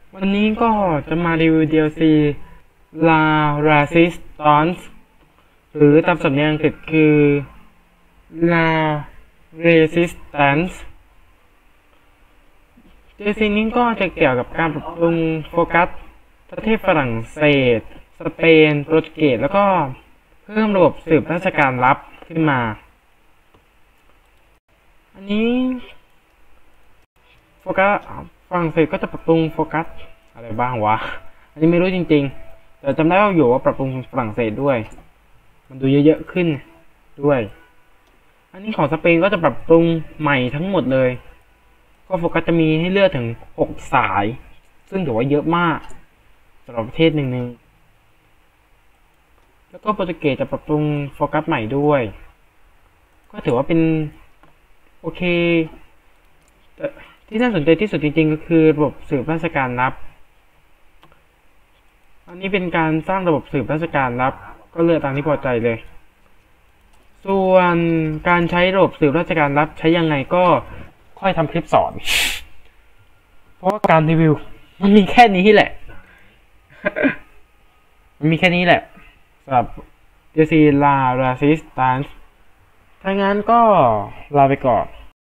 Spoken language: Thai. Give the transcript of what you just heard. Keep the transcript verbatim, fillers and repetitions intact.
วันนี้ก็จะมารีวิว ดี แอล ซี La Resistance หรือตามสำเนียงอังกฤษคือ La Resistance ดี แอล ซี นี้ก็จะเกี่ยวกับการปรับปรุงโฟกัสประเทศฝรั่งเศสสเปนโปรตุเกสแล้วก็เพิ่มระบบสืบราชการลับขึ้นมาอันนี้โฟกัสฝรั่งเศสก็จะปรับปรุงโฟกัสอะไรบ้างวะอันนี้ไม่รู้จริงๆแต่จำได้ว่าอยู่ว่าปรับปรุงฝรั่งเศสด้วยมันดูเยอะๆขึ้นด้วยอันนี้ของสเปนก็จะปรับปรุงใหม่ทั้งหมดเลยก็โฟกัสจะมีให้เลือกถึงหกสายซึ่งถือว่าเยอะมากสำหรับประเทศหนึ่งๆแล้วก็โปรตุเกสจะปรับปรุงโฟกัสใหม่ด้วยก็ถือว่าเป็นโอเคแต่ที่น่าสนใจที่สุดจริงๆก็คือระบบสืบราชการลับอันนี้เป็นการสร้างระบบสืบราชการลับก็เลือกตามที่พอใจเลยส่วนการใช้ระบบสืบราชการลับใช้ยังไงก็ค่อยทำคลิปสอนเพราะว่าการรีวิวมันมีแค่นี้แหละ มันมีแค่นี้แหละสำหรับ ดี แอล ซี La Resistance ถ้างั้นก็ลาไปก่อน